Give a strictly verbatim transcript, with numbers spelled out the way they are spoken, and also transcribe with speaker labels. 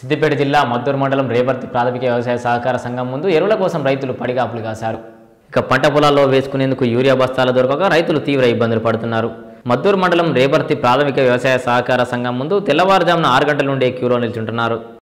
Speaker 1: సిద్దిపేట జిల్లా మద్దూరు మండలం రేవర్తి ప్రాథమిక వ్యవసాయ సహకార సంఘం ముందు ఎరువుల కోసం రైతులు పడిగాపులు కాశారు. ఇక పంట పొలాల్లో వేసుకునేందుకు యూరియా బస్తాలు దొరకక రైతులు తీవ్ర ఇబ్బందులు పడుతున్నారు. మద్దూరు మండలం రేవర్తి ప్రాథమిక వ్యవసాయ సహకార సంఘం ముందు తెల్లవారుజామున ఆరు గంటల నుండే క్యూలో నిల్చుంటున్నారు.